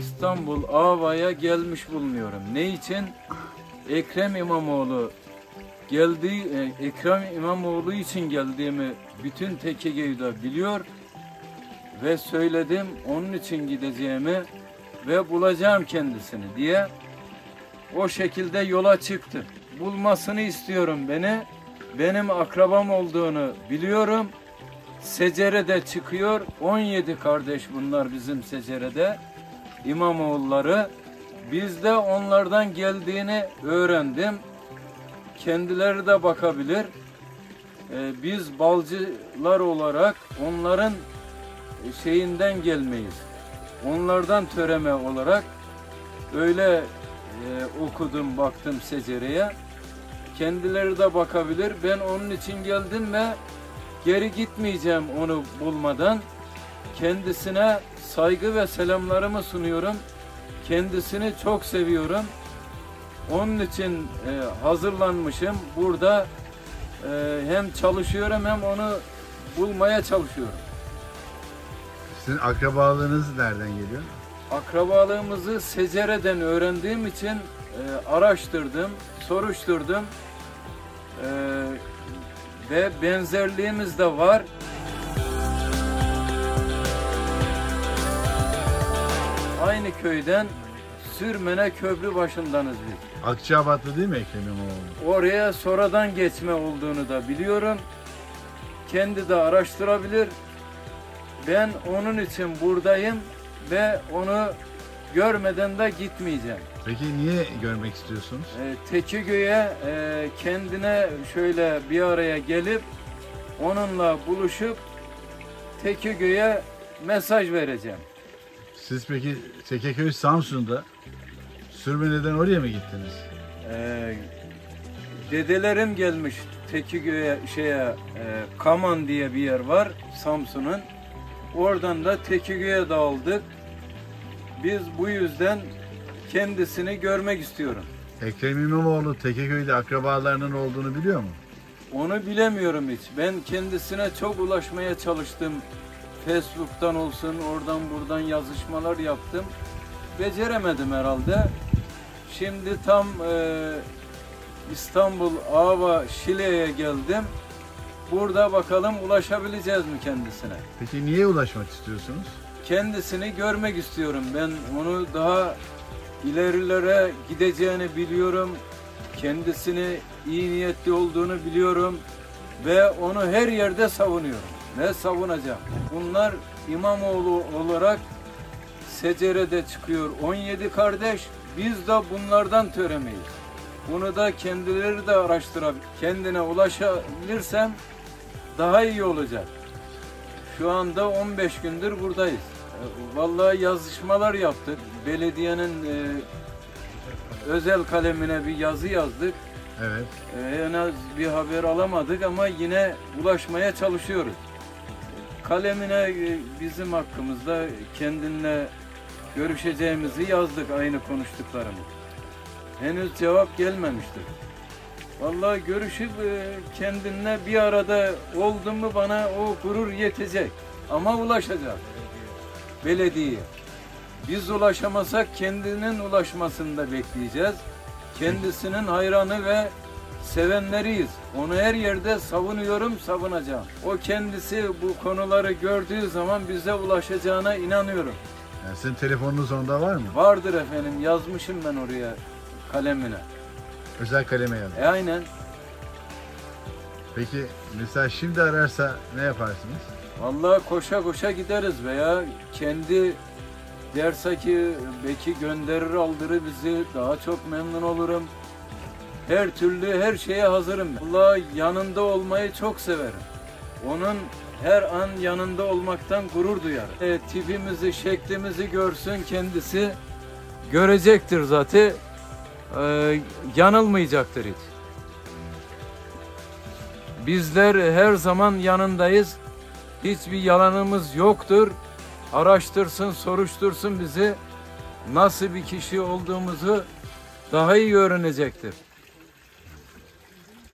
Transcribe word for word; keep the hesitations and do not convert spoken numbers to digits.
İstanbul Ava'ya gelmiş bulunuyorum. Ne için? Ekrem İmamoğlu geldiği, Ekrem İmamoğlu için geldiğimi bütün Tekirdağ'da biliyor ve söyledim, onun için gideceğimi ve bulacağım kendisini diye o şekilde yola çıktım. Bulmasını istiyorum beni. Benim akrabam olduğunu biliyorum. Secere'de çıkıyor. on yedi kardeş bunlar bizim Secere'de. İmamoğulları. Biz de onlardan geldiğini öğrendim. Kendileri de bakabilir. Ee, biz balcılar olarak onların şeyinden gelmeyiz. Onlardan töreme olarak öyle e, okudum, baktım Secere'ye. Kendileri de bakabilir. Ben onun için geldim ve geri gitmeyeceğim onu bulmadan. Kendisine saygı ve selamlarımı sunuyorum. Kendisini çok seviyorum. Onun için e, hazırlanmışım. Burada e, hem çalışıyorum hem onu bulmaya çalışıyorum. Sizin akrabalığınız nereden geliyor? Akrabalığımızı Secere'den öğrendiğim için e, araştırdım, soruşturdum. E, ve benzerliğimiz de var. Aynı köyden Sürmene Köprü başındanız biz. Akçabatlı değil mi Ekrem İmamoğlu? Oraya sonradan geçme olduğunu da biliyorum. Kendi de araştırabilir. Ben onun için buradayım ve onu görmeden de gitmeyeceğim. Peki niye görmek istiyorsunuz? E, Tekigöy'e e, kendine şöyle bir araya gelip onunla buluşup Tekigöy'e mesaj vereceğim. Siz peki Tekeköy Samsun'da Sürmene'den oraya mı gittiniz? E, dedelerim gelmiş Tekigöy'e şeye e, Kaman diye bir yer var Samsun'un. Oradan da Tekigöy'e dağıldık. Biz bu yüzden kendisini görmek istiyorum. Ekrem İmamoğlu Tekeköy'de akrabalarının olduğunu biliyor mu? Onu bilemiyorum hiç. Ben kendisine çok ulaşmaya çalıştım. Facebook'tan olsun, oradan buradan yazışmalar yaptım. Beceremedim herhalde. Şimdi tam e, İstanbul Ava Şile'ye geldim. Burada bakalım ulaşabileceğiz mi kendisine? Peki niye ulaşmak istiyorsunuz? Kendisini görmek istiyorum. Ben onu daha ilerilere gideceğini biliyorum. Kendisini iyi niyetli olduğunu biliyorum. Ve onu her yerde savunuyorum. Ve savunacağım. Bunlar İmamoğlu olarak Secere'de çıkıyor on yedi kardeş. Biz de bunlardan töremeyiz. Bunu da kendileri de araştırabilir. Kendine ulaşabilirsem daha iyi olacak. Şu anda on beş gündür buradayız. Vallahi yazışmalar yaptık. Belediyenin e, özel kalemine bir yazı yazdık. Evet. E, en az bir haber alamadık ama yine ulaşmaya çalışıyoruz. Kalemine e, bizim hakkımızda kendinle görüşeceğimizi yazdık, aynı konuştuklarımız. Henüz cevap gelmemiştir. Vallahi görüşüp e, kendinle bir arada oldum mu bana o gurur yetecek. Ama ulaşacak belediyeye. Biz ulaşamasak kendinin ulaşmasını da bekleyeceğiz. Kendisinin hayranı ve sevenleriyiz. Onu her yerde savunuyorum, savunacağım. O kendisi bu konuları gördüğü zaman bize ulaşacağına inanıyorum. Yani sizin telefonunuz onda var mı? Vardır efendim, yazmışım ben oraya kalemine. Özel kaleme yazın. E aynen. Peki mesela şimdi ararsa ne yaparsınız? Vallahi koşa koşa gideriz veya kendi derse ki belki gönderir aldırır bizi, daha çok memnun olurum. Her türlü her şeye hazırım. Vallahi yanında olmayı çok severim. Onun her an yanında olmaktan gurur duyar. E, tipimizi, şeklimizi görsün kendisi, görecektir zaten. E, yanılmayacaktır hiç. Bizler her zaman yanındayız. Hiçbir yalanımız yoktur. Araştırsın, soruştursun bizi. Nasıl bir kişi olduğumuzu daha iyi öğrenecektir.